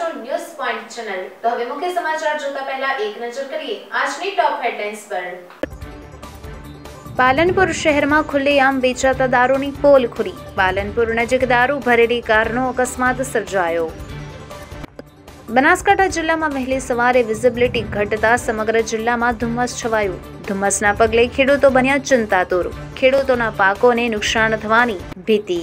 News point channel. तो હવે મુખ્ય સમાચાર જોતા પહેલા એક નજર કરીએ આજની ટોપ હેડલાઇન્સ પર। પાલનપુર શહેરમાં ખુલ્લેઆમ વેચાતા દારૂની પોલખોરી। પાલનપુર નજીક દારૂ ભરેલી કારનો અકસ્માત સર્જાયો। બનાસકાંઠા जिल्लाમાં વહેલી સવારે વિઝિબિલિટી ઘટતા સમગ્ર જિલ્લામાં ધુમ્મસ છવાયું। ધુમ્મસના પગલે ખેડૂતો બન્યા ચિંતાતુર। ખેડૂતોના પાકોને નુકસાન થવાની ભીતિ।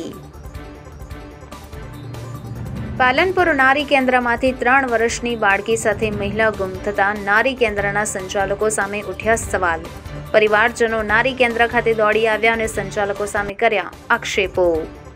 પાલનપુર નારી કેન્દ્રમાંથી 3 વર્ષની બાળકી સાથે મહિલા ગુમ થતા નારી કેન્દ્રના સંચાલકો સામે ઉઠ્યા સવાલ। પરિવારજનો નારી કેન્દ્ર ખાતે દોડી આવ્યા અને સંચાલકો સામે કર્યા આક્ષેપો।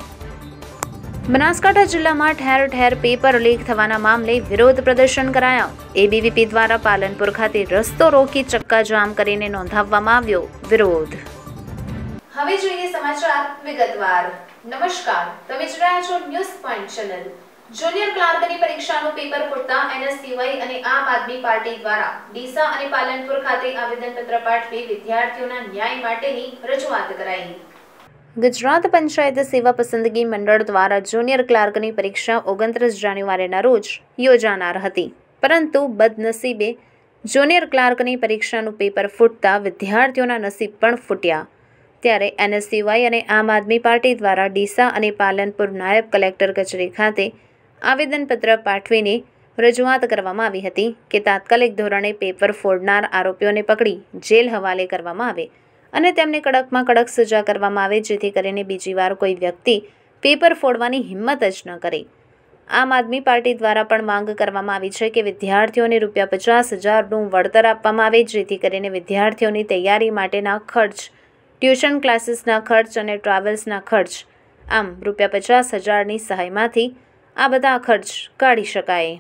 બનાસકાંઠા જિલ્લામાં ઠેર ઠેર પેપર લીક થવાના મામલે વિરોધ પ્રદર્શન કરાયા। એબીવીપી દ્વારા પાલનપુર ખાતે રસ્તો રોકી ચક્કાજામ કરીને નોંધાવવામાં આવ્યો વિરોધ। હવે જોઈએ સમાચાર વિગતવાર। નમસ્કાર, તમે જોઈ રહ્યા છો ન્યૂઝ પોઈન્ટ ચેનલ। જુનિયર ક્લાર્કની પરીક્ષાનું પેપર ફૂટતા એનએસયુઆઈ અને આમ આદમી પાર્ટી દ્વારા ડીસા અને પાલનપુર ખાતે આવેદનપત્ર પાઠવી વિદ્યાર્થીઓના ન્યાય માટેની રજૂઆત કરાઈ। ગુજરાત પંચાયત સેવા પસંદગી મંડળ દ્વારા જુનિયર ક્લાર્કની પરીક્ષા 29 જાન્યુઆરીના રોજ યોજાનાર હતી, પરંતુ બદનસીબે જુનિયર ક્લાર્કની પરીક્ષાનું પેપર ફૂટતા વિદ્યાર્થીઓના નસીબ પણ ફૂટ્યા। ત્યારે એનએસયુઆઈ અને આમ આદમી પાર્ટી દ્વારા ડીસા અને પાલનપુર નાયબ કલેક્ટર કચેરી ખાતે આવેદનપત્ર પાઠવીને રજૂઆત કરવામાં આવી હતી કે તાત્કાલિક ધોરણે પેપર ફોડનાર આરોપીઓને પકડી જેલ હવાલે કરવામાં આવે અને તેમને કડકમાં કડક સજા કરવામાં આવે, જેથી કરીને બીજી વાર કોઈ વ્યક્તિ પેપર ફોડવાની હિંમત જ ન કરે। આમ આદમી પાર્ટી દ્વારા પણ માંગ કરવામાં આવી છે કે વિદ્યાર્થીઓને ₹50,000નું વળતર આપવામાં આવે, જેથી કરીને વિદ્યાર્થીઓની તૈયારી માટેના ખર્ચ, ટ્યુશન ક્લાસીસના ખર્ચ અને ટ્રાવેલ્સના ખર્ચ, આમ ₹50,000ની સહાયમાંથી આ બધા ખર્ચ કાઢી શકાય।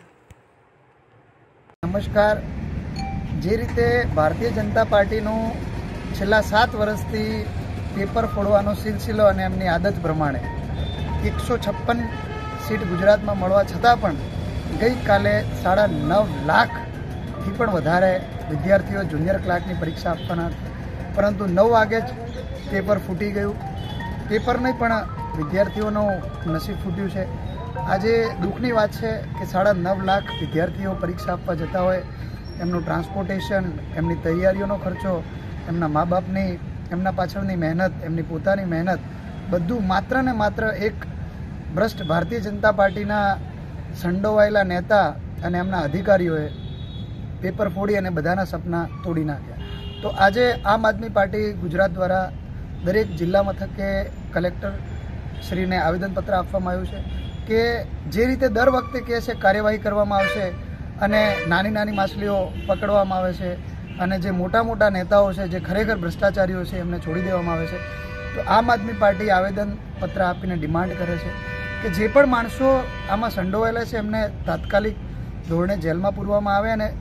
નમસ્કાર। જે રીતે ભારતીય જનતા પાર્ટીનો છેલ્લા 7 વર્ષથી પેપર ફોડવાનો સિલસિલો અને એમની આદત પ્રમાણે 156 સીટ ગુજરાતમાં મળવા છતાં પણ ગઈકાલે 9.5 લાખથી પણ વધારે વિદ્યાર્થીઓ જુનિયર ક્લાર્કની પરીક્ષા આપવાના, પરંતુ 9 વાગે જ પેપર ફૂટી ગયું। પેપર નહીં પણ વિદ્યાર્થીઓનું નસીબ ફૂટ્યું છે। આજે દુઃખની વાત છે કે 9.5 લાખ વિદ્યાર્થીઓ પરીક્ષા આપવા જતા હોય, એમનું ટ્રાન્સપોર્ટેશન, એમની તૈયારીઓનો ખર્ચો, એમના મા બાપની, એમના પાછળની મહેનત, એમની પોતાની મહેનત, બધું માત્ર ને માત્ર એક ભ્રષ્ટ ભારતીય જનતા પાર્ટીના સંડોવાયેલા નેતા અને એમના અધિકારીઓએ પેપર ફોડી અને બધાના સપના તોડી નાખ્યા। તો આજે આમ આદમી પાર્ટી ગુજરાત દ્વારા દરેક જિલ્લા મથકે કલેક્ટર શ્રીને આવેદનપત્ર આપવામાં આવ્યું છે કે જે રીતે દર વખતે કહે છે કાર્યવાહી કરવામાં આવશે અને નાની નાની માછલીઓ પકડવામાં આવે છે અને જે મોટા મોટા નેતાઓ છે, જે ખરેખર ભ્રષ્ટાચારીઓ છે, એમને છોડી દેવામાં આવે છે। તો આમ આદમી પાર્ટી આવેદનપત્ર આપીને ડિમાન્ડ કરે છે કે જે પણ માણસો આમાં સંડોવાયેલા છે એમને તાત્કાલિક ધોરણે જેલમાં પૂરવામાં આવે અને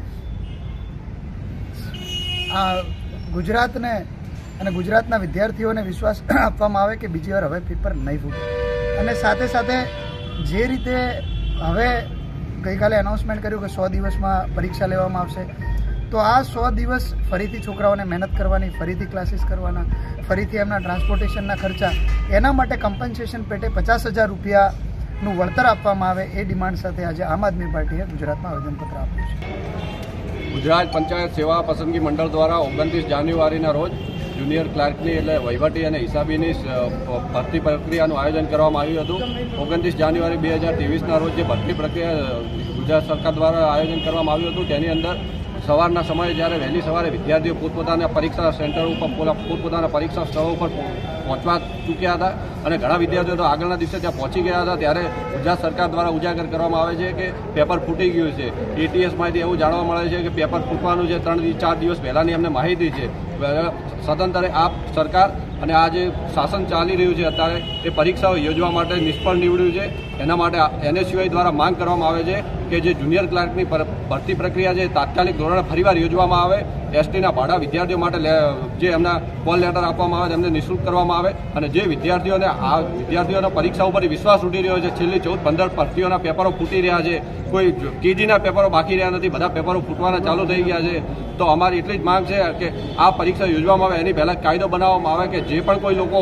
આ ગુજરાતને અને ગુજરાતના વિદ્યાર્થીઓને વિશ્વાસ આપવામાં આવે કે બીજી વાર હવે પેપર નહીં ફૂટે। અને સાથે સાથે જે રીતે હવે ગઈકાલે એનાઉન્સમેન્ટ કર્યું કે 100 દિવસમાં પરીક્ષા લેવામાં આવશે, તો આ 100 દિવસ ફરીથી છોકરાઓને મહેનત કરવાની, ફરીથી ક્લાસીસ કરવાના, ફરીથી એમના ટ્રાન્સપોર્ટેશનના ખર્ચા, એના માટે કમ્પન્સેશન પેટે ₹50,000નું વળતર આપવામાં આવે, એ ડિમાન્ડ સાથે આજે આમ આદમી પાર્ટીએ ગુજરાતમાં આવેદનપત્ર આપ્યું છે। ગુજરાત પંચાયત સેવા પસંદગી મંડળ દ્વારા 29 જાન્યુઆરીના રોજ જુનિયર ક્લાર્કની એટલે વહીવટી અને હિસાબીની ભરતી પ્રક્રિયાનું આયોજન કરવામાં આવ્યું હતું। 29 જાન્યુઆરી 2023ના રોજ જે ભરતી પ્રક્રિયા ગુજરાત સરકાર દ્વારા આયોજન કરવામાં આવ્યું હતું, તેની અંદર સવારના સમયે જ્યારે વહેલી સવારે વિદ્યાર્થીઓ પોતપોતાના પરીક્ષા સેન્ટર ઉપર, પોતપોતાના પરીક્ષા સ્થળો ઉપર પહોંચવા ચૂક્યા હતા અને ઘણા વિદ્યાર્થીઓ તો આગળના દિવસે ત્યાં પહોંચી ગયા હતા, ત્યારે ગુજરાત સરકાર દ્વારા ઉજાગર કરવામાં આવે છે કે પેપર ફૂટી ગયું છે। એટીએસમાંથી એવું જાણવા મળે છે કે પેપર ફૂટવાનું છે 3-4 દિવસ પહેલાંની અમને માહિતી છે। સદંતરે આ સરકાર અને આ જે શાસન ચાલી રહ્યું છે અત્યારે, એ પરીક્ષાઓ યોજવા માટે નિષ્ફળ નીવડ્યું છે। એના માટે એનએસયુઆઈ દ્વારા માંગ કરવામાં આવે છે કે જે જુનિયર ક્લાર્કની ભરતી પ્રક્રિયા છે તાત્કાલિક ધોરણે ફરીવાર યોજવામાં આવે। એસટીના ભાડા વિદ્યાર્થીઓ માટે જે એમના કોલ લેટર આપવામાં આવે તેમને નિઃશુલ્ક કરવામાં આવે અને જે વિદ્યાર્થીઓનો પરીક્ષા ઉપર વિશ્વાસ ઉઠી રહ્યો છે, છેલ્લી 14-15 ભરતીઓના પેપરો ફૂટી રહ્યા છે, કોઈ કેજીના પેપરો બાકી રહ્યા નથી, બધા પેપરો ફૂટવાના ચાલુ થઈ ગયા છે। તો અમારી એટલી જ માંગ છે કે આ પરીક્ષા યોજવામાં આવે એની પહેલાં કાયદો બનાવવામાં આવે કે જે પણ કોઈ લોકો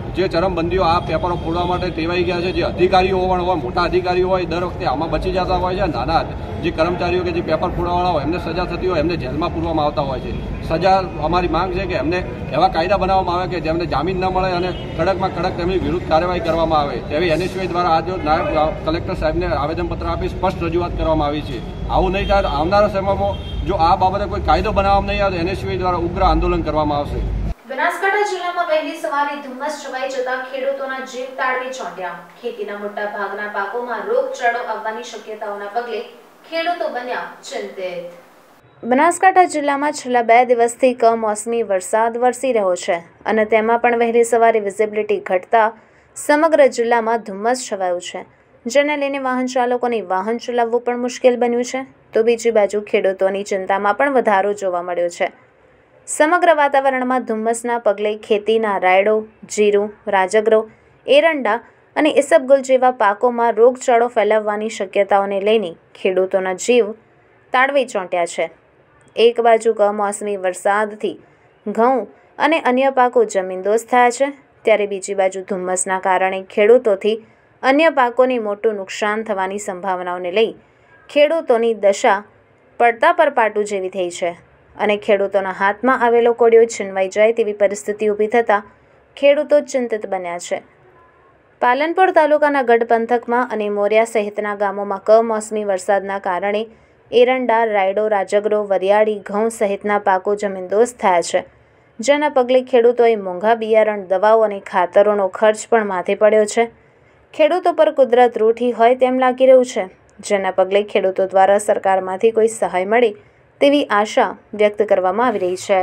જે ચરમબંધીઓ આ પેપરો ફોડવા માટે ટેવાઈ ગયા છે, જે અધિકારીઓ હોય, મોટા અધિકારીઓ હોય, દર વખતે આમાં બચી જતા હોય છે. નાના જે કર્મચારીઓ કે જે પેપર ફોડવાવાળા હોય એમને સજા થતી હોય, એમને જેલમાં પૂરવામાં આવતા હોય છે. સજા અમારી માંગ છે કે એમને એવા કાયદા બનાવવામાં આવે કે જેમને જામીન ન મળે અને કડકમાં કડક તેમની વિરુદ્ધ કાર્યવાહી કરવામાં આવે તેવી NSY દ્વારા આજે નાયબ કલેક્ટર સાહેબને આવેદનપત્ર આપી સ્પષ્ટ રજૂઆત કરવામાં આવી છે. આવું નહીં થાય, આવનારા સમયમાં જો આ બાબતે કોઈ કાયદો બનાવવામાં નહીં આવે તો NSY દ્વારા ઉગ્ર આંદોલન કરવામાં આવશે. બનાસકાંઠા જિલ્લામાં વહેલી સવારે ધુમ્મસ છવાઈ જતા ખેડૂતોના જીવ તાળવે ચોંટ્યા. ખેતીના મોટા ભાગના પાકોમાં રોગચાળો આવવાની શક્યતાઓના પગલે ખેડૂતો બન્યા ચિંતિત. બનાસકાંઠા જિલ્લામાં છેલ્લા 2 દિવસથી કમોસમી વરસાદ વરસી રહ્યો છે અને તેમાં પણ વહેલી સવારે વિઝિબિલિટી ઘટતા સમગ્ર જિલ્લામાં ધુમ્મસ છવાયું છે, જેને લઈને વાહન ચાલકોને વાહન ચલાવવું પણ મુશ્કેલ બન્યું છે. તો બીજી બાજુ ખેડૂતોની ચિંતામાં પણ વધારો જોવા મળ્યો છે. સમગ્ર વાતાવરણમાં ધુમ્મસના પગલે ખેતીના રાયડો, જીરું, રાજગરો, એરંડા અને ઈસબગુલ જેવા પાકોમાં રોગચાળો ફેલાવવાની શક્યતાઓને લઈને ખેડૂતોના જીવ તાળવે ચોંટ્યા છે. એક બાજુ કમોસમી વરસાદથી ઘઉં અને અન્ય પાકો જમીનદોસ્ત થયા છે, ત્યારે બીજી બાજુ ધુમ્મસના કારણે ખેડૂતોથી અન્ય પાકોને મોટું નુકસાન થવાની સંભાવનાઓને લઈ ખેડૂતોની દશા પડતા પર પાટું જેવી થઈ છે અને ખેડૂતોના હાથમાં આવેલો કોડિયો છીનવાઈ જાય તેવી પરિસ્થિતિ ઊભી થતાં ખેડૂતો ચિંતિત બન્યા છે. પાલનપુર તાલુકાના ગઢ પંથકમાં અને મોરિયા સહિતના ગામોમાં કમોસમી વરસાદના કારણે એરંડા, રાયડો, રાજગરો, વરિયાળી, ઘઉં સહિતના પાકો જમીનદોસ્ત થયા છે, જેના પગલે ખેડૂતોએ મોંઘા બિયારણ, દવાઓ અને ખાતરોનો ખર્ચ પણ માથે પડ્યો છે. ખેડૂતો પર કુદરત રૂઠી હોય તેમ લાગી રહ્યું છે, જેના પગલે ખેડૂતો દ્વારા સરકારમાંથી કોઈ સહાય મળે તેવી આશા વ્યક્ત કરવામાં આવી રહી છે.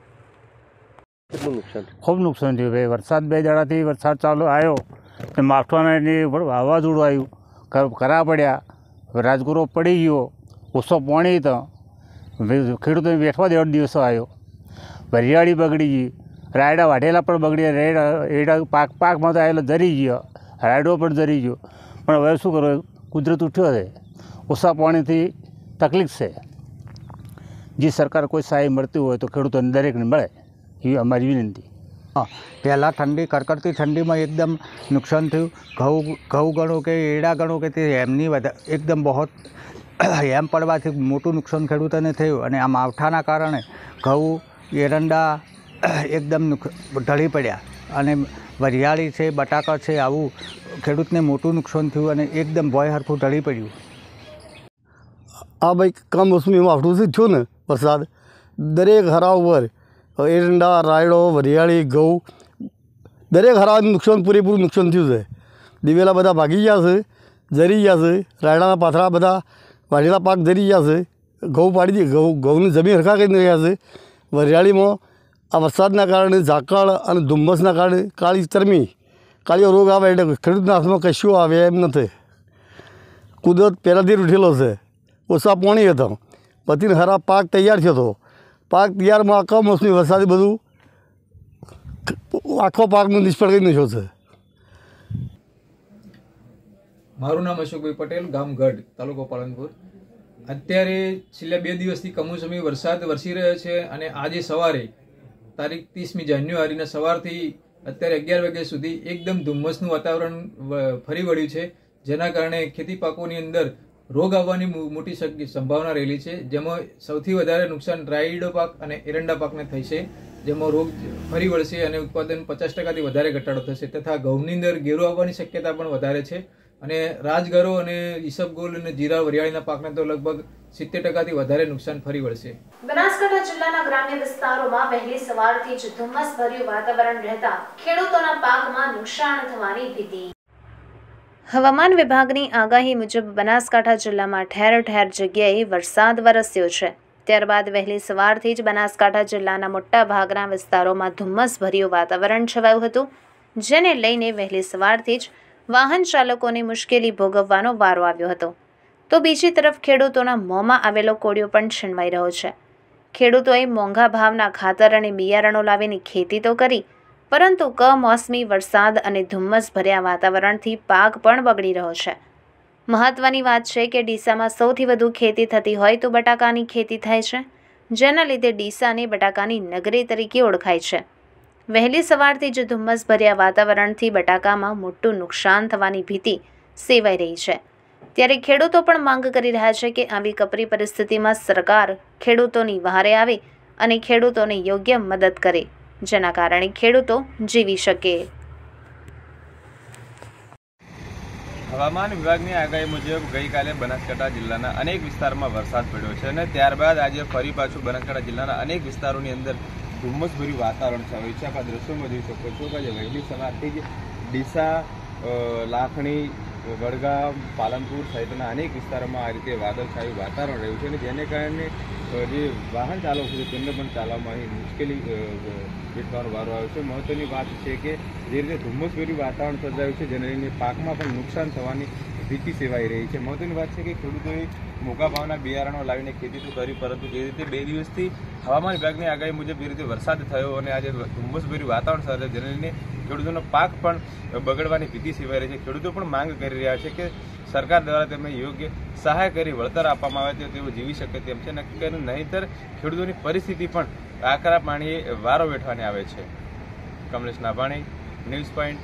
ખૂબ નુકસાન થયું ભાઈ. વરસાદ 2 દાડાથી વરસાદ ચાલુ આવ્યો તો માઠવાના વાવાઝોડું આવ્યું, કરા પડ્યા, રાજગુરો પડી ગયો, ઓછો પાણી તો ખેડૂતોને બેઠવા દેવાનો દિવસો આવ્યો. વરિયાળી બગડી ગઈ, રાયડા વાઢેલા પણ બગડ્યા, રેડા પાકમાં તો આવેલો ધરી ગયો, રાયડો પણ ધરી ગયો. પણ હવે શું કરો, કુદરત ઉઠ્યો છે, ઓછા પાણીથી તકલીફ છે. જે સરકાર કોઈ સહાય મળતી હોય તો ખેડૂતોને દરેકને મળે એવી અમારી વિનંતી. પહેલાં કડકડતી ઠંડીમાં એકદમ નુકસાન થયું. ઘઉં ગણો કે એડા ગણો કે તે એમની એકદમ બહુ એમ પડવાથી મોટું નુકસાન ખેડૂતોને થયું અને આ માવઠાના કારણે ઘઉં, એરંડા એકદમ ઢળી પડ્યા અને વરિયાળી છે, બટાકા છે, આવું ખેડૂતને મોટું નુકસાન થયું અને એકદમ ભોય હરખું ઢળી પડ્યું. આ ભાઈ કમોસમી માવઠુંથી થયું ને વરસાદ, દરેક હરા ઉપર એરંડા, રાયડો, વરિયાળી, ઘઉં દરેક હરાનું નુકસાન પૂરેપૂરું નુકસાન થયું છે. દિવેલા બધા ભાગી ગયા છે, જરી ગયા છે, રાયડાના પાથરા બધા વાઢેલા પાક ધરી ગયા છે, ઘઉં પાડી દે, ઘઉંની જમીન હરખા કરી રહ્યા છે. વરિયાળીમાં આ વરસાદના કારણે ઝાકળ અને ધુમ્મસના કારણે કાળીઓ રોગ આવે એટલે ખેડૂતના હાથમાં કશું આવે એમ નથી. કુદરત પહેલાંથી ઉઠેલો છે, ઓછા પાણી હતા, પછી હરા પાક તૈયાર થયો હતો. પાક તૈયારમાં કમોસમી વરસાદે બધું આખો પાકનું નિષ્ફળ કરી નાખ્યો છે. મારું નામ અશોકભાઈ પટેલ, ગામ ગઢ, તાલુકો પાલનપુર. અત્યારે છેલ્લા 2 દિવસથી કમોસમી વરસાદ વરસી રહ્યો છે અને આજે સવારે તારીખ 30મી જાન્યુઆરીના સવારથી અત્યારે 11 વાગ્યા સુધી એકદમ ધુમ્મસનું વાતાવરણ ફરી વળ્યું છે, જેના કારણે ખેતી પાકોની અંદર રોગ આવવાની મોટી સંભાવના રહેલી છે. જેમાં સૌથી વધારે નુકસાન રાયડો પાક અને એરંડા પાકને થઈ છે, જેમાં રોગ ફરી વળશે અને ઉત્પાદન 50%થી વધારે ઘટાડો થશે તથા ઘઉંની અંદર ઘેરો આવવાની શક્યતા પણ વધારે છે. અને રાજગરો અને ઈસબગુલ અને જીરા, વરિયાળીના પાકને તો લગભગ 70%થી વધારે નુકસાન ફરી વળશે. બનાસકાંઠા જિલ્લાના ગ્રામ્ય વિસ્તારોમાં વહેલી સવારથી જ ધુમ્મસભર્યું વાતાવરણ રહેતા ખેડૂતોના પાકમાં નુકસાન થવાની ભીતિ. હવામાન વિભાગની આગાહી મુજબ બનાસકાંઠા જિલ્લામાં ઠેર ઠેર જગ્યાએ વરસાદ વરસ્યો છે. ત્યારબાદ વહેલી સવારથી જ બનાસકાંઠા જિલ્લાના મોટા ભાગના વિસ્તારોમાં ધુમ્મસભર્યું વાતાવરણ છવાયું હતું, જેને લઈને વહેલી સવારથી જ વાહન ચાલકોને મુશ્કેલી ભોગવવાનો વારો આવ્યો હતો. તો બીજી તરફ ખેડૂતોના મોંમાં આવેલો કોડિયો પણ છીનવાઈ રહ્યો છે. ખેડૂતોએ મોંઘા ભાવના ખાતર અને બિયારણો લાવીને ખેતી તો કરી, પરંતુ કમોસમી વરસાદ અને ધુમ્મસ ભર્યા વાતાવરણથી પાક પણ બગડી રહ્યો છે. મહત્વની વાત છે કે ડીસામાં સૌથી વધુ ખેતી થતી હોય તો બટાકાની ખેતી થાય છે, જેના લીધે ડીસાને બટાકાની નગરી તરીકે ઓળખાય છે. વહેલી સવારથી જ ધુમ્મસભર્યા વાતાવરણથી બટાકામાં મોટું નુકસાન થવાની ભીતિ સેવાઈ રહી છે। ત્યારે ખેડૂતો પણ માંગ કરી રહ્યા છે કે આવી કપરી પરિસ્થિતિમાં સરકાર ખેડૂતોની વહારે આવે અને ખેડૂતોને યોગ્ય મદદ કરે, જેના કારણે ખેડૂતો જીવી શકે। હવામાન વિભાગની આગાહી મુજબ ગઈકાલે બનાસકાંઠા જિલ્લાના અનેક વિસ્તારોમાં વરસાદ પડ્યો છે અને ત્યારબાદ આજે ફરી પાછું બનાસકાંઠા જિલ્લાના અનેક વિસ્તારોની અંદર ધુમ્મસભર્યું વાતાવરણ છવાયું છે। આપ આ દ્રશ્યોમાં જોઈ શકો છો કે વહેલી સવારથી જ ડીસા, લાખણી, વડગામ, પાલનપુર સહિતના અનેક વિસ્તારોમાં આ રીતે વાદળછાયું વાતાવરણ રહ્યું છે અને જેને કારણે જે વાહન ચાલકો છે તેમને પણ ચાલવામાં અહીં મુશ્કેલી વેઠવાનો વારો આવ્યો છે। મહત્વની વાત છે કે જે રીતે ધુમ્મસભર્યું વાતાવરણ સર્જાયું છે જેને લઈને પાકમાં પણ નુકસાન થવાની ભીતિ સેવાઈ રહી છે। મહત્વની વાત છે કે ખેડૂતોએ મોંઘા ભાવના બિયારણો લાવીને ખેતી તો કરી, પરંતુ જે રીતે 2 દિવસથી હવામાન વિભાગની આગાહી મુજબ જે રીતે વરસાદ થયો અને આજે ધુમ્મસભર્યું વાતાવરણ સર્જાયું જેને લઈને ખેડૂતોનો પાક પણ બગડવાની ભીતિ સેવાઈ રહી છે। ખેડૂતો પણ માંગ કરી રહ્યા છે કે સરકાર દ્વારા તેમને યોગ્ય સહાય કરી વળતર આપવામાં આવે તો તેઓ જીવી શકે તેમ છે, નક્કી કરીને નહીંતર ખેડૂતોની પરિસ્થિતિ પણ આકરા પાણીએ વારો વેઠવાની આવે છે। Kamlesh Nabhani, news point.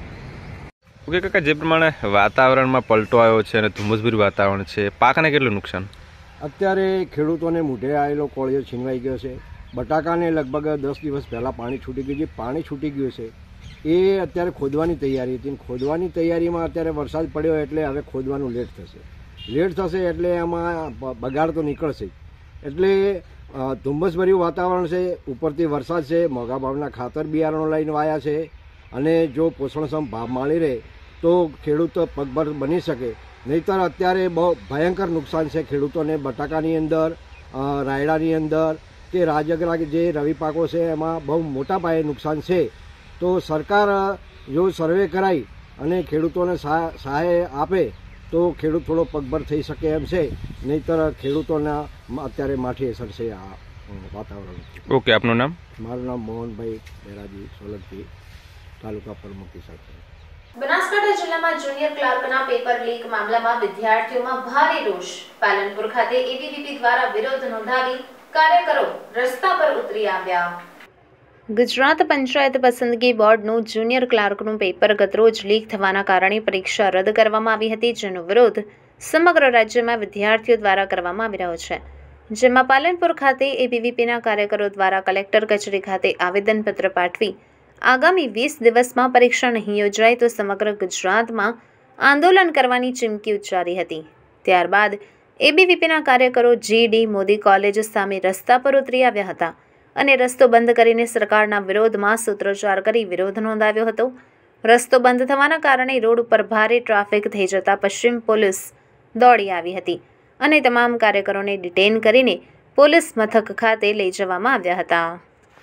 Okay કાકા, જે પ્રમાણે વાતાવરણમાં પલટો આવ્યો છે અને ધુમ્મસભર્યું વાતાવરણ છે, પાકને કેટલું નુકસાન? અત્યારે ખેડૂતોને મૂઢે આવેલો કોળિયો છીનવાઈ ગયો છે। બટાકાને લગભગ 10 દિવસ પહેલાં પાણી છૂટી ગયું છે। પાણી છૂટી ગયું છે એ અત્યારે ખોદવાની તૈયારી હતી, ખોદવાની તૈયારીમાં અત્યારે વરસાદ પડ્યો એટલે હવે ખોદવાનું લેટ થશે એટલે એમાં બગાડ તો નીકળશે। એટલે ધુમ્મસભર્યું વાતાવરણ છે, ઉપરથી વરસાદ છે, મોંઘા ભાવના ખાતર બિયારણો લઈને વાયા છે અને જો પોષણક્ષમ ભાવ મળી રહે તો ખેડૂત પગભર બની શકે, નહીંતર અત્યારે બહુ ભયંકર નુકસાન છે ખેડૂતોને। બટાકાની અંદર, રાયડાની અંદર કે રાજગરા જે રવિ પાકો છે એમાં બહુ મોટા પાયે નુકસાન છે। તો સરકાર જો સર્વે કરાવી અને ખેડૂતોને સહાય આપે તો ખેડૂત થોડો પગભર થઈ શકે એમ છે, નહીંતર ખેડૂતોના અત્યારે માઠી અસર છે આ વાતાવરણ। ઓકે, આપનું નામ? મારું નામ મોહનભાઈ બેરાજી સોલંકી, તાલુકા પ્રમુખ હિસાબ। બનાસકાંઠા જિલ્લામાં જુનિયર ક્લાર્કના પેપર લીક મામલામાં વિદ્યાર્થીઓમાં ભારે રોષ। પાલનપુર ખાતે એબીવીપી દ્વારા વિરોધ નોંધાવી કાર્યકરો રસ્તા પર ઉતરી આવ્યા। ગુજરાત પંચાયત પસંદગી બોર્ડનું જુનિયર ક્લાર્કનું પેપર ગતરોજ લીક થવાના કારણે પરીક્ષા રદ કરવામાં આવી હતી, જેનો વિરોધ સમગ્ર રાજ્યમાં વિદ્યાર્થીઓ દ્વારા કરવામાં આવી રહ્યો છે। જેમાં પાલનપુર ખાતે એબીવીપીના કાર્યકરો દ્વારા કલેક્ટર કચેરી ખાતે આવેદનપત્ર પાઠવી આગામી 20 દિવસમાં પરીક્ષા નહીં યોજાય તો સમગ્ર ગુજરાતમાં આંદોલન કરવાની ચીમકી ઉચ્ચારી હતી। ત્યારબાદ એબીવીપીના કાર્યકરો GD મોદી કોલેજ સામે રસ્તા પર ઉતરી આવ્યા હતા અને રસ્તો બંધ કરીને સરકારના વિરોધમાં સૂત્રોચ્ચાર કરી વિરોધ નોંધાવ્યો હતો। રસ્તો બંધ થવાના કારણે રોડ ઉપર ભારે ટ્રાફિક થઈ જતા પશ્ચિમ પોલીસ દોડી આવી હતી અને તમામ કાર્યકરોને ડિટેન કરીને પોલીસ મથક ખાતે લઈ જવામાં આવ્યા હતા।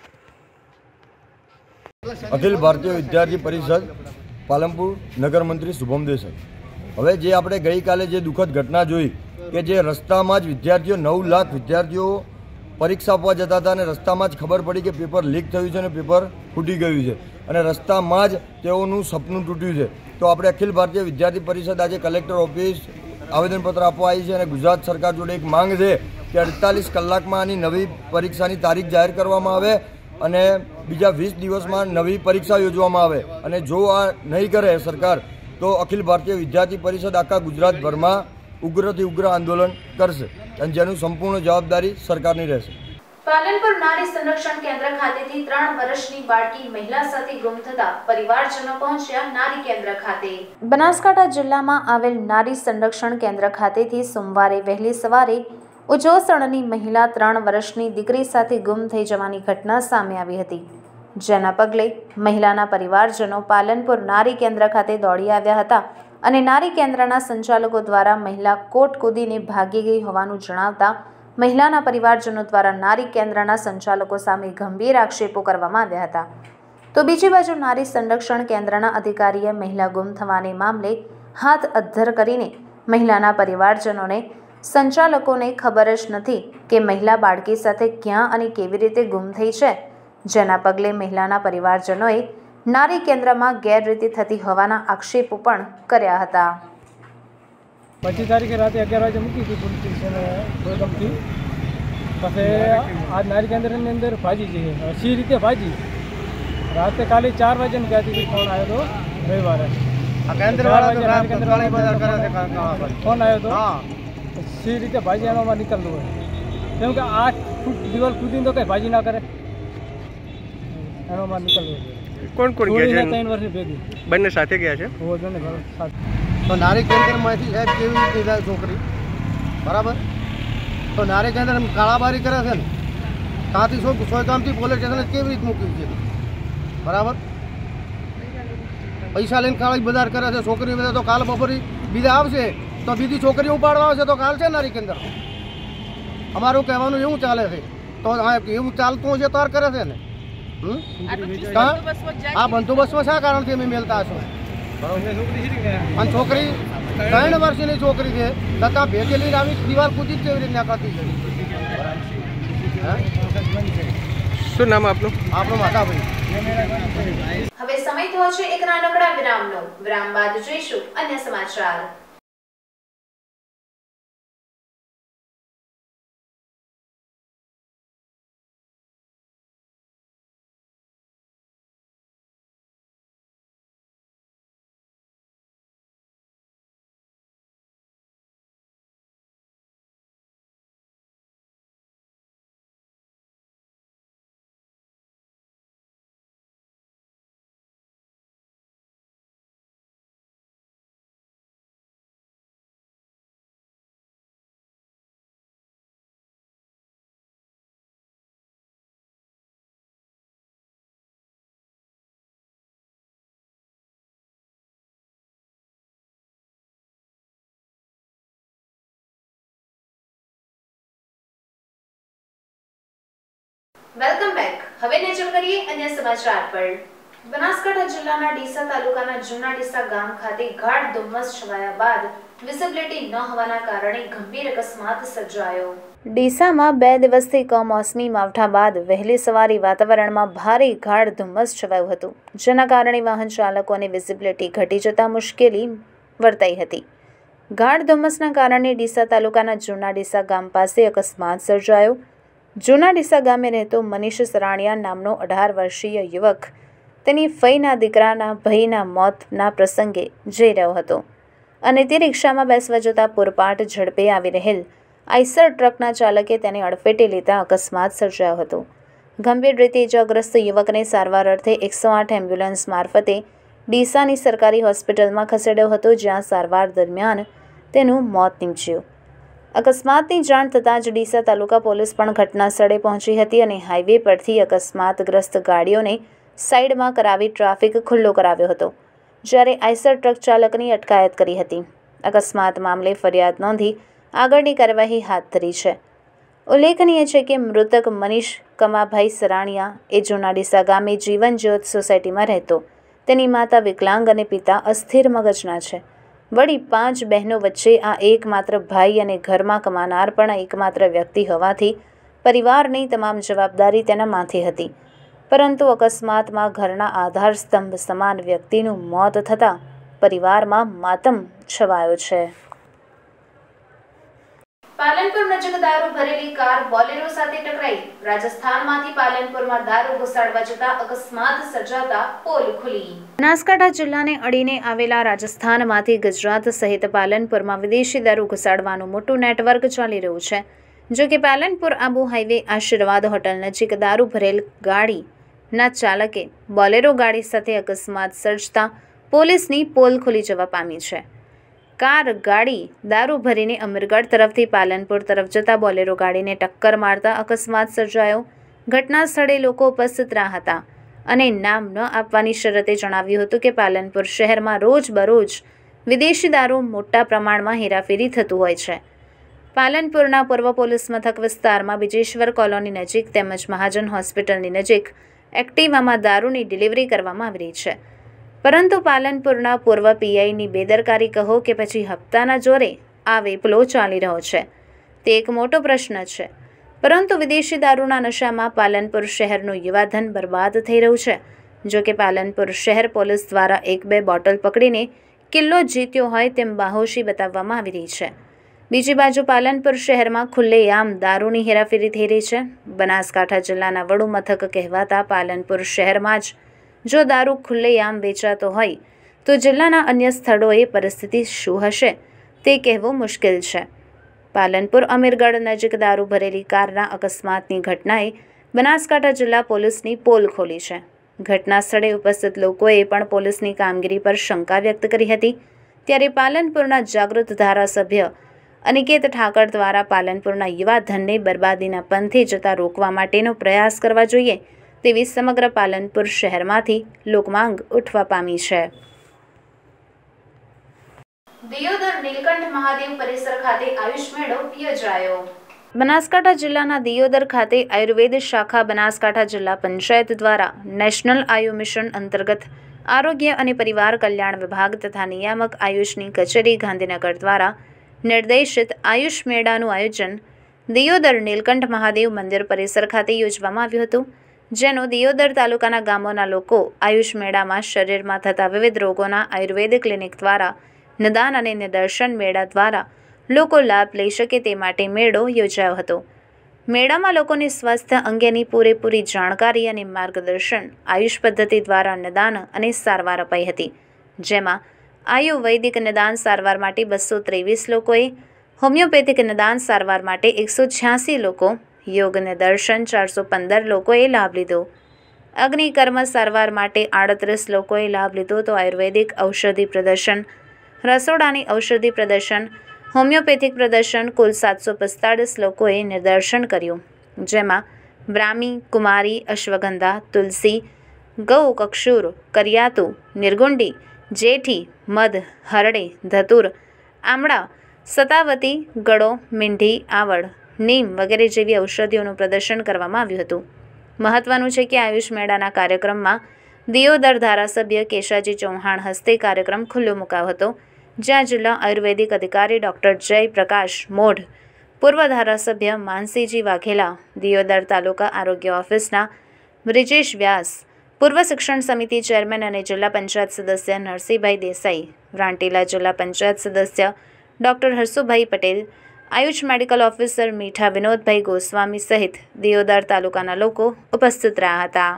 અખિલ ભારતીય વિદ્યાર્થી પરિષદ પાલનપુર નગર મંત્રી શુભમ દેસાઈ। હવે જે આપણે ગઈકાલે જે દુઃખદ ઘટના જોઈ કે જે રસ્તામાં જ વિદ્યાર્થીઓ 9 લાખ વિદ્યાર્થીઓ પરીક્ષા આપવા જતા હતા અને રસ્તામાં જ ખબર પડી કે પેપર લીક થયું છે અને પેપર ફૂટી ગયું છે અને રસ્તામાં જ તેઓનું સપનું તૂટ્યું છે। તો આપણે અખિલ ભારતીય વિદ્યાર્થી પરિષદ આજે કલેક્ટર ઓફિસ આવેદનપત્ર આપવા આવી છે અને ગુજરાત સરકાર જોડે એક માંગ છે કે 48 કલાકમાં આની નવી પરીક્ષાની તારીખ જાહેર કરવામાં આવે અને બીજા 20 દિવસમાં નવી પરીક્ષા યોજવામાં આવે અને જો આ નહીં કરે સરકાર તો અખિલ ભારતીય વિદ્યાર્થી પરિષદ આખા ગુજરાતભરમાં ઉગ્રથી ઉગ્ર આંદોલન કરશે અને જેનું સંપૂર્ણ જવાબદારી સરકારની રહેશે। પાલનપુર નારી સંરક્ષણ કેન્દ્ર ખાતેથી 3 વર્ષની બાળકી મહિલા સાથે ગુમ થતા પરિવારજનો પહોંચ્યા નારી કેન્દ્ર ખાતે। બનાસકાંઠા જિલ્લામાં આવેલ નારી સંરક્ષણ કેન્દ્ર ખાતેથી સોમવારે વહેલી સવારે ઉજોસણની મહિલા 3 વર્ષની દીકરી સાથે ગુમ થઈ જવાની ઘટના સામે આવી હતી, જેના પગલે મહિલાના પરિવારજનો પાલનપુર નારી કેન્દ્ર ખાતે દોડી આવ્યા હતા અને નારી કેન્દ્રના સંચાલકો દ્વારા મહિલા કોટ કૂદીને ભાગી ગઈ હોવાનું જણાવતા મહિલાના પરિવારજનો દ્વારા નારી કેન્દ્રના સંચાલકો સામે ગંભીર આક્ષેપો કરવામાં આવ્યા હતા। તો બીજી બાજુ નારી સંરક્ષણ કેન્દ્રના અધિકારીએ મહિલા ગુમ થવાને મામલે હાથ અદ્ધર કરીને મહિલાના પરિવારજનોને સંચાલકોને ખબર જ નથી કે મહિલા બાળકી સાથે ક્યાં અને કેવી રીતે ગુમ થઈ છે, જેના પગલે મહિલાના પરિવારજનોએ નારી કેન્દ્રમાં ગેરરીતિ થતી હોવાના આક્ષેપો પણ કર્યા હતા। 25 તારીખે રાતે 11 વાગે મૂકી હતી પોલીસ સ્ટેશને ગોળગમથી, પછી આ નારી કેન્દ્રની અંદર ભાજી છે, સી રીતે ભાજી रात काले 4 बजे कहती फोन आयो तो रविवार फोन आयो तो सी रीते भाजी एनो निकल दो केम के 8 फूट दीवार कूदी तो कई भाजी ना करे एनो निकल दो કોણ કોણ ગયા છે 3 વર્ષની ભેગી બંને સાથે ગયા છે वो બંને સાથે તો નારી કેન્દ્રમાંથી સાહેબ કેવી રીતે જાય છોકરી બરાબર તો નારી કેન્દ્ર કાળાબારી કરે છે ને ત્યાંથી સોયગામથી પોલીસ સ્ટેશન કેવી રીતે મૂક્યું છે બરાબર પૈસા લઈને કાળી બજાર કરે છે છોકરી બધા તો કાલ બપોરે બીજા આવશે તો બીજી છોકરી ઉપાડવા આવશે તો કાલ છે નારી કેન્દ્ર અમારું કહેવાનું એવું ચાલે છે તો એવું ચાલતું હશે તો કરે છે ને આ બંદોબસ્તમાં શા કારણથી અમે મેલતા હશો અને છોકરી 3 વર્ષની છોકરી છે છતાં ભેગેલી આવી દિવાલ કૂદી જ કેવી રીતના કરતી છે શું નામ આપનું? આપણો માધાભાઈ. હવે સમય થયો છે એક નાનકડા વિરામનો. વિરામ બાદ જોઈશું અન્ય સમાચાર. Welcome back. હવે નજર કરીએ અન્ય સમાચાર પર. બનાસકાંઠા જિલ્લાના ડીસા તાલુકાના જૂના ડીસા ગામ ખાતે ગાઢ ધુમ્મસ છવાયા બાદ વિઝિબિલિટી ન હોવાના કારણે ગંભીર અકસ્માત સર્જાયો. ડીસામાં 2 દિવસથી કમોસમી માવઠા બાદ વહેલી સવારે વાતાવરણમાં ભારે ગાઢ ધુમ્મસ છવાયું હતું, જેના કારણે વાહન ચાલકોને વિઝિબિલિટી ઘટી જતા મુશ્કેલી વર્તાઈ હતી. ગાઢ ધુમ્મસના કારણે ડીસા તાલુકાના જૂના ડીસા ગામ પાસે અકસ્માત સર્જાયો. જૂના ડીસા ગામે રહેતો મનીષ સરાણિયા નામનો 18 વર્ષીય યુવક તેની ફઈના દીકરાના ભયના મોતના પ્રસંગે જઈ રહ્યો હતો અને તે રિક્ષામાં બેસવા જતાં પૂરપાટ ઝડપે આવી રહેલ આઈસર ટ્રકના ચાલકે તેને અડફેટે લેતા અકસ્માત સર્જાયો હતો. ગંભીર રીતે ઇજાગ્રસ્ત યુવકને સારવાર અર્થે 108 એમ્બ્યુલન્સ મારફતે ડીસાની સરકારી હોસ્પિટલમાં ખસેડ્યો હતો, જ્યાં સારવાર દરમિયાન તેનું મોત નીપજ્યું. અકસ્માતની જાણ થતાં જ ડીસા તાલુકા પોલીસ પણ ઘટના સ્થળે પહોંચી હતી અને હાઈવે પરથી અકસ્માતગ્રસ્ત ગાડીઓને સાઈડમાં કરાવી ટ્રાફિક ખુલ્લો કરાવ્યો હતો, જ્યારે આઈસર ટ્રક ચાલકની અટકાયત કરી હતી. અકસ્માત મામલે ફરિયાદ નોંધી આગળની કાર્યવાહી હાથ ધરી છે. ઉલ્લેખનીય છે કે મૃતક મનીષ કમાભાઈ સરાણિયા એ જૂના ડીસા ગામે જીવન જ્યોત સોસાયટીમાં રહેતો. તેની માતા વિકલાંગ અને પિતા અસ્થિર મગજના છે. વળી 5 બહેનો વચ્ચે આ એકમાત્ર ભાઈ અને ઘરમાં કમાનાર પણ એકમાત્ર વ્યક્તિ હોવાથી પરિવારની તમામ જવાબદારી તેના માથે હતી. પરંતુ અકસ્માતમાં ઘરના આધારસ્તંભ સમાન વ્યક્તિનું મોત થતાં પરિવારમાં માતમ છવાયો છે. પાલનપુર નજીક દારૂ ભરેલી કાર બોલેરો સાથે ટકરાઈ. રાજસ્થાનમાંથી પાલનપુરમાં દારૂ ઘુસાડવા જતા અકસ્માત સર્જાતા પોલ ખુલી. બનાસકાંઠા જિલ્લાને અડીને આવેલા રાજસ્થાનમાંથી ગુજરાત સહિત પાલનપુરમાં વિદેશી દારૂ ઘુસાડવાનું મોટું નેટવર્ક ચાલી રહ્યું છે. જો કે પાલનપુર આબુ હાઈવે આશીર્વાદ હોટલ નજીક દારૂ ભરેલ ગાડીના ચાલકે બોલેરો ગાડી સાથે અકસ્માત સર્જતા પોલીસની પોલ ખુલી જવા પામી છે. કાર ગાડી દારૂ ભરીને અમીરગઢ તરફથી પાલનપુર તરફ જતા બોલેરો ગાડીને ટક્કર મારતા અકસ્માત સર્જાયો. ઘટના સ્થળે લોકો ઉપસ્થિત રહ્યા હતા અને નામ ન આપવાની શરતે જણાવ્યું હતું કે પાલનપુર શહેરમાં રોજબરોજ વિદેશી દારૂ મોટા પ્રમાણમાં હેરાફેરી થતું હોય છે. પાલનપુરના પૂર્વ પોલીસ મથક વિસ્તારમાં બિજેશ્વર કોલોની નજીક તેમજ મહાજન હોસ્પિટલની નજીક એક્ટિવામાં દારૂની ડિલિવરી કરવામાં આવી રહી છે. પરંતુ પાલનપુરના પૂર્વ પીઆઈની બેદરકારી કહો કે પછી હપ્તાના જોરે આ વેપલો ચાલી રહ્યો છે, તે એક મોટો પ્રશ્ન છે. પરંતુ વિદેશી દારૂના નશામાં પાલનપુર શહેરનું યુવાધન બરબાદ થઈ રહ્યું છે. જો કે પાલનપુર શહેર પોલીસ દ્વારા 1-2 બોટલ પકડીને કિલ્લો જીત્યો હોય તેમ બાહોશી બતાવવામાં આવી રહી છે. બીજી બાજુ પાલનપુર શહેરમાં ખુલ્લેઆમ દારૂની હેરાફેરી થઈ રહી છે. બનાસકાંઠા જિલ્લાના વડુ મથક કહેવાતા પાલનપુર શહેરમાં જ જો દારૂ ખુલ્લેઆમ વેચાતો હોય તો જિલ્લાના અન્ય સ્થળોએ પરિસ્થિતિ શું હશે તે કહેવું મુશ્કેલ છે. પાલનપુર અમીરગઢ નજીક દારૂ ભરેલી કારના અકસ્માતની ઘટનાએ બનાસકાંઠા જિલ્લા પોલીસની પોલ ખોલી છે. ઘટના સ્થળે ઉપસ્થિત લોકોએ પણ પોલીસની કામગીરી પર શંકા વ્યક્ત કરી હતી. ત્યારે પાલનપુરના જાગૃત ધારાસભ્ય અનિકેત ઠાકર દ્વારા પાલનપુરના યુવા ધનને બરબાદીના પંથે જતા રોકવા માટેનો પ્રયાસ કરવા જોઈએ તેવી સમગ્ર પાલનપુર શહેરમાંથી લોકમાંગ ઉઠવા પામી છે. દિયોદર નીલકંઠ મહાદેવ પરિસર ખાતે આયુષ મેળો યોજાયો. બનાસકાંઠા જિલ્લાના દિયોદર ખાતે આયુર્વેદ શાખા બનાસકાંઠા જિલ્લા પંચાયત દ્વારા નેશનલ આયુ મિશન અંતર્ગત આરોગ્ય અને પરિવાર કલ્યાણ વિભાગ તથા નિયામક આયુષની કચેરી ગાંધીનગર દ્વારા નિર્દેશિત આયુષ મેળાનું આયોજન દિયોદર નીલકંઠ મહાદેવ મંદિર પરિસર ખાતે યોજવામાં આવ્યું હતું, જેનો દિયોદર તાલુકાના ગામોના લોકો આયુષ મેળામાં શરીરમાં થતા વિવિધ રોગોના આયુર્વેદ ક્લિનિક દ્વારા નિદાન અને નિદર્શન મેળા દ્વારા લોકો લાભ લઈ શકે તે માટે મેળો યોજાયો હતો. મેળામાં લોકોને સ્વાસ્થ્ય અંગેની પૂરેપૂરી જાણકારી અને માર્ગદર્શન આયુષ પદ્ધતિ દ્વારા નિદાન અને સારવાર અપાઈ હતી, જેમાં આયુર્વેદિક નિદાન સારવાર માટે 223 લોકોએ, હોમિયોપેથિક નિદાન સારવાર માટે 186 લોકો, યોગ નિદર્શન 415 લોકોએ લાભ લીધો. અગ્નિકર્મ સારવાર માટે 38 લોકોએ લાભ લીધો તો આયુર્વેદિક ઔષધિ પ્રદર્શન, રસોડાની ઔષધિ પ્રદર્શન, હોમિયોપેથિક પ્રદર્શન કુલ 745 લોકોએ નિદર્શન કર્યું, જેમાં બ્રાહ્મી, કુમારી, અશ્વગંધા, તુલસી, ગૌ, કક્ષુર, કરિયાતુ, નિર્ગુંડી, જેઠી, મધ, હરડે, ધતુર, આમળા, સતાવતી, ગળો, મીંઢી, આવડ, નીમ વગેરે જેવી ઔષધિઓનું પ્રદર્શન કરવામાં આવ્યું હતું. મહત્વનું છે કે આયુષ મેળાના કાર્યક્રમમાં દિયોદર ધારાસભ્ય કેશાજી ચૌહાણ હસ્તે કાર્યક્રમ ખુલ્લો મુકાયો હતો, જ્યાં જિલ્લા આયુર્વેદિક અધિકારી ડૉક્ટર જયપ્રકાશ મોઢ, પૂર્વ ધારાસભ્ય માનસીજી વાઘેલા, દિયોદર તાલુકા આરોગ્ય ઓફિસના બ્રિજેશ વ્યાસ, પૂર્વ શિક્ષણ સમિતિ ચેરમેન અને જિલ્લા પંચાયત સદસ્ય નરસિંહભાઈ દેસાઈ, રાંટીલા જિલ્લા પંચાયત સદસ્ય doctor Harsubhai Patel, AYUSH medical officer Mitha Vinodbhai Goswami સહિત દિયોદર તાલુકાના લોકો ઉપસ્થિત રહ્યા હતા.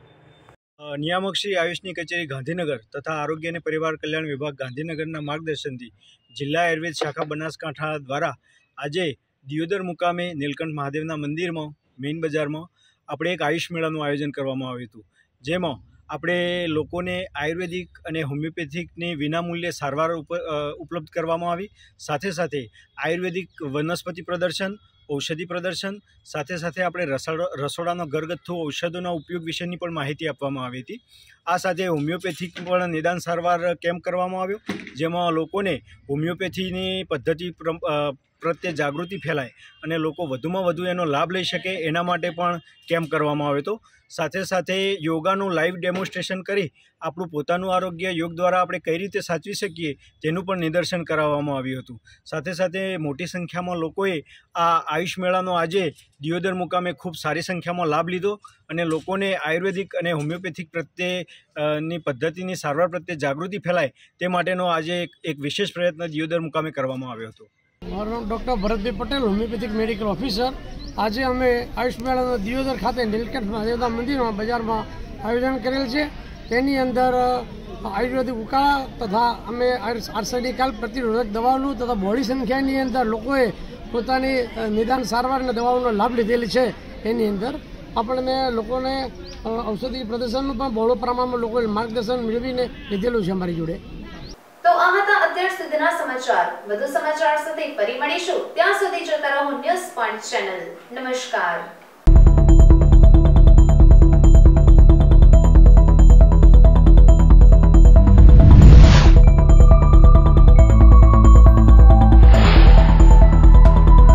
નિયામક શ્રી આયુષની કચેરી ગાંધીનગર તથા આરોગ્ય અને પરિવાર કલ્યાણ વિભાગ ગાંધીનગરના માર્ગદર્શનથી જિલ્લા આયુર્વેદ શાખા બનાસકાંઠા દ્વારા આજે દિયોદર મુકામે નીલકંઠ મહાદેવના મંદિરમાં મેઇન બજારમાં આપણે એક આયુષ મેળાનું આયોજન કરવામાં આવ્યું હતું, જેમાં આપણે લોકોને આયુર્વેદિક અને હોમિયોપેથિકની વિનામૂલ્યે સારવાર ઉપલબ્ધ કરવામાં આવી. સાથે સાથે આયુર્વેદિક વનસ્પતિ પ્રદર્શન, ઔષધિ પ્રદર્શન, સાથે સાથે આપણે રસોડાનો ઘરગથ્થુ ઔષધોના ઉપયોગ વિશેની પણ માહિતી આપવામાં આવી હતી. આ સાથે હોમિયોપેથિક પણ નિદાન સારવાર કેમ્પ કરવામાં આવ્યો, જેમાં લોકોને હોમિયોપેથીની પદ્ધતિ પ્રત્યે જાગૃતિ ફેલાય અને લોકો વધુમાં વધુ એનો લાભ લઈ શકે એના માટે પણ કેમ્પ કરવામાં આવ્યો હતો. સાથે સાથે યોગાનું લાઈવ ડેમોન્સ્ટ્રેશન કરી આપણું પોતાનું આરોગ્ય યોગ દ્વારા આપણે કઈ રીતે સાચવી શકીએ તેનું પણ નિદર્શન કરાવવામાં આવ્યું હતું. સાથે સાથે મોટી સંખ્યામાં લોકોએ આ આયુષ મેળાનો આજે દિયોદર મુકામે ખૂબ સારી સંખ્યામાં લાભ લીધો અને લોકોને આયુર્વેદિક અને હોમિયોપેથિક પ્રત્યેની પદ્ધતિની સારવાર પ્રત્યે જાગૃતિ ફેલાય તે માટેનો આજે એક વિશેષ પ્રયત્ન દિયોદર મુકામે કરવામાં આવ્યો હતો. મારું નામ doctor Bharatbhai Patel, homeopathic medical officer. આજે અમે આયુષ મેળાના દિયોદર ખાતે નીલકંઠ મહાદેવના મંદિરમાં બજારમાં આયોજન કરેલ છે. તેની અંદર આયુર્વેદિક ઉકાળા તથા અમે આર્સેનિકલ પ્રતિરોધક દવાઓનું તથા બહોળી સંખ્યાની અંદર લોકોએ પોતાની નિદાન સારવાર અને દવાઓનો લાભ લીધેલી છે. એની અંદર આપણને લોકોને ઔષધિ પ્રદર્શનનું પણ બહોળું પ્રમાણમાં લોકોએ માર્ગદર્શન મેળવીને લીધેલું છે અમારી જોડે. તો આ હતા અત્યાર સુધીના સમાચાર. વધુ સમાચાર સાથે ફરી મળીશું. ત્યાં સુધી જોતા રહો ન્યૂઝ પોઈન્ટ ચેનલ. નમસ્કાર.